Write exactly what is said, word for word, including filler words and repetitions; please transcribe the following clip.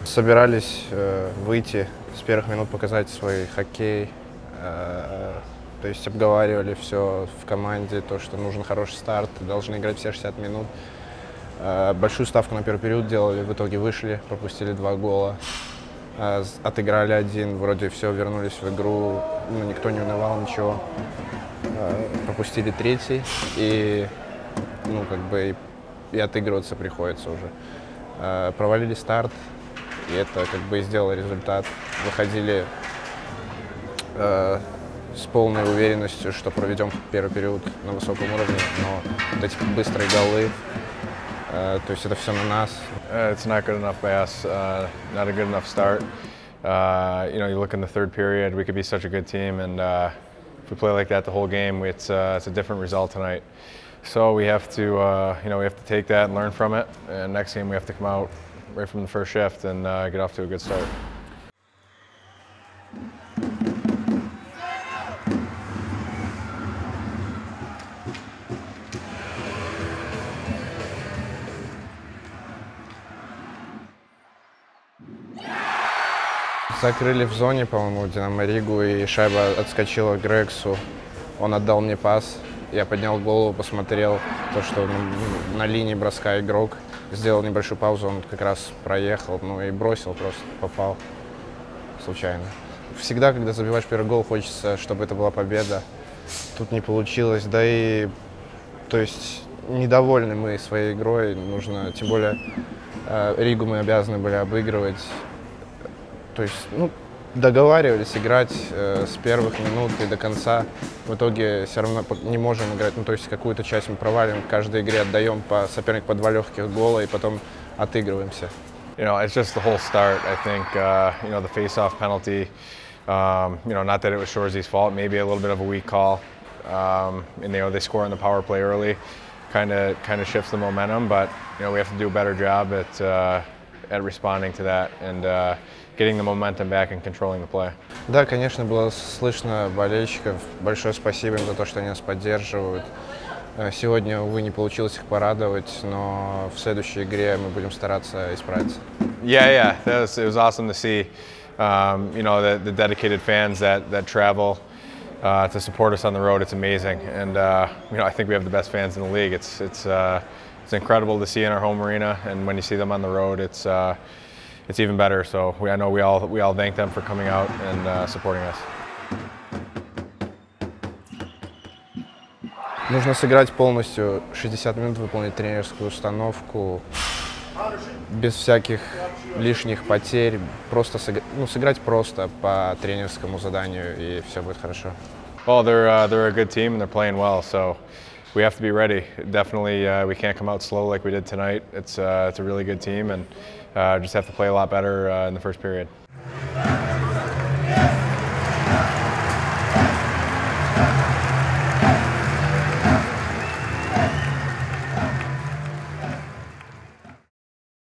Собирались э, выйти с первых минут, показать свой хоккей. Э, то есть обговаривали все в команде, то, что нужен хороший старт, должны играть все шестьдесят минут. Э, большую ставку на первый период делали, в итоге вышли, пропустили два гола. Э, отыграли один, вроде все, вернулись в игру, ну, никто не унывал, ничего. Э, пропустили третий, и, ну, как бы, и, и отыгрываться приходится уже. Э, провалили старт. И это как бы и сделало результат. Выходили э, с полной уверенностью, что проведем первый период на высоком уровне, но вот эти быстрые голы, э, то есть это все на нас. Uh, it's not good enough by us, uh, not a good enough start. Uh, you know, you look in the third period, we could be such a good team, and uh, if we play like that the whole game, it's, uh, it's a different result tonight. So we have to, uh, you know, we have to take that and learn from it, and next game we have to come out right from the first shift and uh, get off to a good start. Закрыли в зоне, по-моему, Динамо Ригу, и шайба отскочила к Грексу. Он отдал мне пас, я поднял голову, посмотрел, то, что на, на линии броска игрок. Сделал небольшую паузу, он как раз проехал, ну и бросил, просто попал случайно. Всегда, когда забиваешь первый гол, хочется, чтобы это была победа. Тут не получилось, да и, то есть, недовольны мы своей игрой. Нужно, тем более, Ригу мы обязаны были обыгрывать. То есть, ну, договаривались играть э, с первых минут и до конца. В итоге все равно не можем играть. Ну, то есть какую-то часть мы провалим, в каждой игре отдаем по сопернику по два легких гола и потом отыгрываемся. You know, it's just the whole start. I think uh, you know, the face-off penalty. Um, you know, not that it was Shoresy's fault. Maybe a little bit of a weak call. Um, and you know, they score on the power play early, kind of kind of shifts the momentum. But you know, we have to do a better job at uh, at responding to that and uh, getting the momentum back and controlling the play. Да, конечно, было слышно болельщиков. Большое спасибо им за то, что они нас поддерживают. Сегодня, увы, не получилось их порадовать, но в следующей игре мы будем стараться исправиться. Yeah, yeah, that was, it was awesome to see. Um, you know, the, the dedicated fans that that travel uh, to support us on the road. It's amazing, and uh, you know, I think we have the best fans in the league. It's it's uh, it's incredible to see in our home arena, and when you see them on the road, it's uh, it's even better. So we, I know we all we all thank them for coming out and uh, supporting us. Нужно сыграть полностью шестьдесят минут, выполнить тренерскую установку, без всяких лишних потерь, просто сыграть, ну, сыграть просто по тренерскому заданию, и все будет хорошо. Well, they're uh, they're a good team and they're playing well, so we have to be ready. Definitely, uh, we can't come out slow like we did tonight. It's uh, it's a really good team, and uh, just have to play a lot better uh, in the first period.